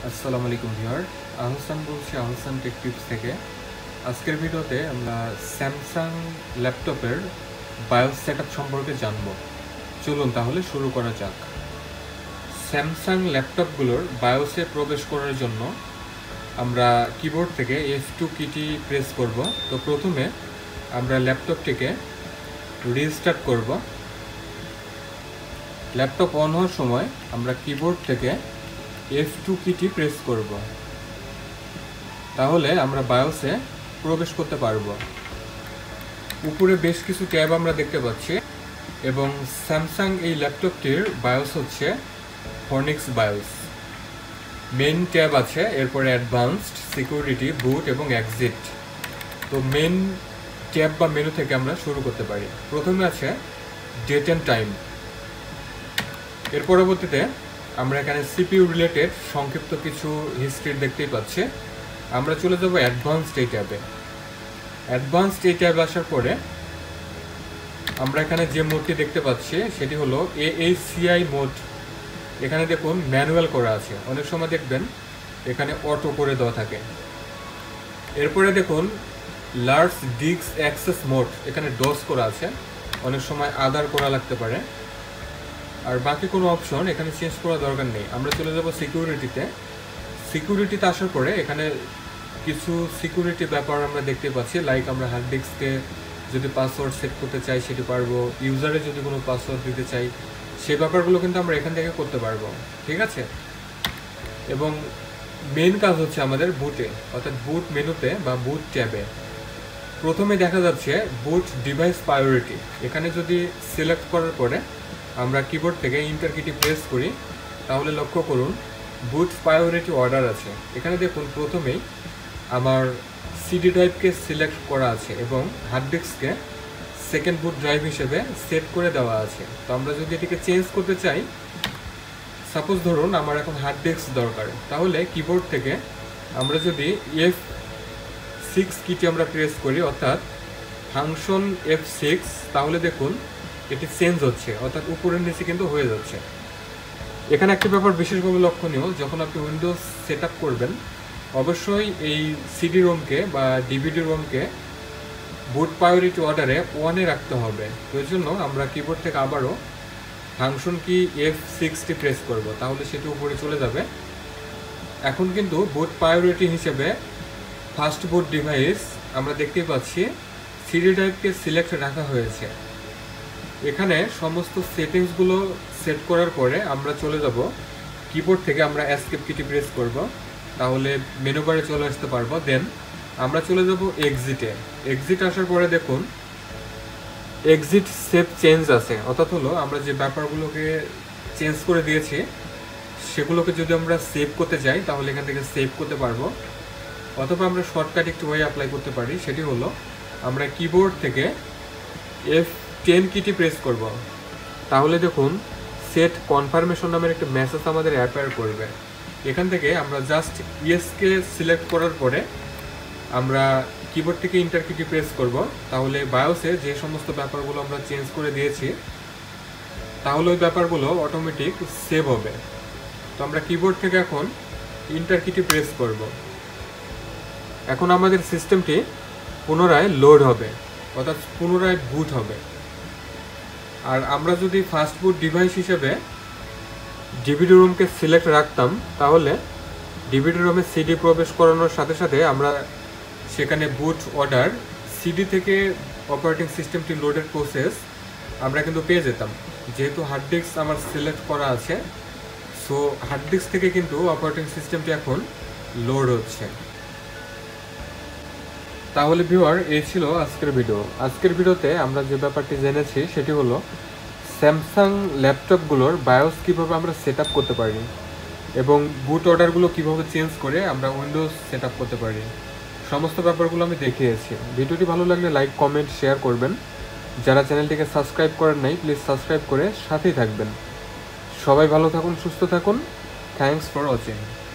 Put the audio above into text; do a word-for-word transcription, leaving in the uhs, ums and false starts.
আসসালামু আলাইকুম ভিউয়ার, আহসান বলছি আহসান টেক টিপস থেকে। আজকের ভিডিওতে আমরা স্যামসাং ল্যাপটপের বায়োস সেটআপ সম্পর্কে জানব। চলুন তাহলে শুরু করা যাক। স্যামসাং ল্যাপটপগুলোর বায়োসে প্রবেশ করার জন্য আমরা কিবোর্ড থেকে এফ টু কিটি প্রেস করব। তো প্রথমে আমরা ল্যাপটপটিকে রিস্টার্ট করব। ল্যাপটপ অন হওয়ার সময় আমরা কিবোর্ড থেকে এফ টু কিটি প্রেস করব, তাহলে আমরা বায়োসে প্রবেশ করতে পারব। উপরে বেশ কিছু ট্যাব আমরা দেখতে পাচ্ছি এবং স্যামসাং এই ল্যাপটপটির বায়োস হচ্ছে ফনিক্স বায়োস। মেইন ট্যাব আছে, এরপরে অ্যাডভান্সড, সিকিউরিটি, বুট এবং এক্সিট। তো মেইন ট্যাব বা মেনু থেকে আমরা শুরু করতে পারি। প্রথমে আছে ডেট অ্যান্ড টাইম। এর পরবর্তীতে আমরা এখানে সিপিইউ রিলেটেড সংক্ষিপ্ত কিছু হিস্ট্রি দেখতেই পাচ্ছি। আমরা চলে যাব অ্যাডভান্সড এই ট্যাবে। অ্যাডভান্সড এই ট্যাবে আসার পরে আমরা এখানে যে মোডটি দেখতে পাচ্ছি সেটি হলো এএসিআই মোড। এখানে দেখুন ম্যানুয়াল করা আছে, অনেক সময় দেখবেন এখানে অটো করে দেওয়া থাকে। এরপরে দেখুন লার্জ ডিস্ক অ্যাক্সেস মোড, এখানে ডস করা আছে, অনেক সময় আদার করা লাগতে পারে। আর বাকি কোনো অপশন এখানে চেঞ্জ করার দরকার নেই। আমরা চলে যাব সিকিউরিটিতে। সিকিউরিটিতে আসার পরে এখানে কিছু সিকিউরিটি ব্যাপার আমরা দেখতে পাচ্ছি, লাইক আমরা হার্ড ডিস্কে যদি পাসওয়ার্ড সেট করতে চাই সেটি পারবো, ইউজারে যদি কোনো পাসওয়ার্ড দিতে চাই সেই ব্যাপারগুলো কিন্তু আমরা এখান থেকে করতে পারবো, ঠিক আছে। এবং মেন কাজ হচ্ছে আমাদের বুটে, অর্থাৎ বুট মেনুতে বা বুট ট্যাবে প্রথমে দেখা যাচ্ছে বুট ডিভাইস প্রায়োরিটি। এখানে যদি সিলেক্ট করার পরে আমরা কিবোর্ড থেকে ইন্টার কিটি প্রেস করি, তাহলে লক্ষ্য করুন বুট প্রায়োরিটি অর্ডার আছে। এখানে দেখুন প্রথমেই আমার সিডি ড্রাইভকে সিলেক্ট করা আছে এবং হার্ড ডিস্ককে সেকেন্ড বুট ড্রাইভ হিসেবে সেট করে দেওয়া আছে। তো আমরা যদি এটিকে চেঞ্জ করতে চাই, সাপোজ ধরুন আমার এখন হার্ড ডিস্ক দরকার, তাহলে কিবোর্ড থেকে আমরা যদি এফ সিক্স কিটি আমরা প্রেস করি, অর্থাৎ ফাংশন এফ সিক্স, তাহলে দেখুন এটি চেঞ্জ হচ্ছে, অর্থাৎ উপরের নিচে কিন্তু হয়ে যাচ্ছে। এখানে একটি ব্যাপার বিশেষভাবে লক্ষণীয়, যখন আপনি উইন্ডোজ সেট আপ করবেন অবশ্যই এই সিডি রোমকে বা ডিভিডি রোমকে বুট প্রায়োরিটি অর্ডারে ওয়ানে রাখতে হবে। তো এর জন্য আমরা কিবোর্ড থেকে আবারও ফাংশন কি এফ সিক্সটি প্রেস করব, তাহলে সেটি উপরে চলে যাবে। এখন কিন্তু বুট প্রায়োরিটি হিসেবে ফার্স্ট বুট ডিভাইস আমরা দেখতেই পাচ্ছি সিডি ড্রাইভকে সিলেক্ট রাখা হয়েছে। এখানে সমস্ত সেটিংসগুলো সেট করার পরে আমরা চলে যাব কিবোর্ড থেকে আমরা এসকেপ কিটি প্রেস করব, তাহলে মেনু বারে চলে আসতে পারবো। দেন আমরা চলে যাব এক্সিটে। এক্সিট আসার পরে দেখুন এক্সিট সেভ চেঞ্জ আছে, অর্থাৎ হলো আমরা যে ব্যাপারগুলোকে চেঞ্জ করে দিয়েছি সেগুলোকে যদি আমরা সেভ করতে যাই তাহলে এখান থেকে সেভ করতে পারবো। অথবা আমরা শর্টকাট একটু ওয়ে অ্যাপ্লাই করতে পারি, সেটি হলো আমরা কিবোর্ড থেকে এফ টেন কিটি প্রেস করব, তাহলে দেখুন সেট কনফার্মেশন নামের একটা মেসেজ আমাদের অ্যাপিয়ার করবে। এখান থেকে আমরা জাস্ট ইয়েসকে সিলেক্ট করার পরে আমরা কিবোর্ড থেকে ইন্টার কিটি প্রেস করব, তাহলে বায়োসে যে সমস্ত ব্যাপারগুলো আমরা চেঞ্জ করে দিয়েছি তাহলে ওই ব্যাপারগুলো অটোমেটিক সেভ হবে। তো আমরা কিবোর্ড থেকে এখন ইন্টার কিটি প্রেস করব। এখন আমাদের সিস্টেমটি পুনরায় লোড হবে, অর্থাৎ পুনরায় বুট হবে। আর আমরা যদি ফাস্ট বুট ডিভাইস হিসেবে ডিভিডি রুমকে সিলেক্ট রাখতাম, তাহলে ডিভিডি রুমে সিডি প্রবেশ করানোর সাথে সাথে আমরা সেখানে বুট অর্ডার, সিডি থেকে অপারেটিং সিস্টেমটি লোডের প্রসেস আমরা কিন্তু পেয়ে যেতাম। যেহেতু হার্ড ডিস্ক আমার সিলেক্ট করা আছে, সো হার্ড ডিস্ক থেকে কিন্তু অপারেটিং সিস্টেমটি এখন লোড হচ্ছে। তাহলে ভিউয়ার, এই ছিল আজকের ভিডিও। আজকের ভিডিওতে আমরা যে ব্যাপারটি জেনেছি সেটি হলো স্যামসাং ল্যাপটপগুলোর বায়োস কীভাবে আমরা সেট আপ করতে পারি এবং বুট অর্ডারগুলো কীভাবে চেঞ্জ করে আমরা উইন্ডোজ সেট আপ করতে পারি। সমস্ত ব্যাপারগুলো আমি দেখিয়েছি। ভিডিওটি ভালো লাগলে লাইক, কমেন্ট, শেয়ার করবেন। যারা চ্যানেলটিকে সাবস্ক্রাইব করেন নাই প্লিজ সাবস্ক্রাইব করে সাথেই থাকবেন। সবাই ভালো থাকুন, সুস্থ থাকুন। Thanks for watching.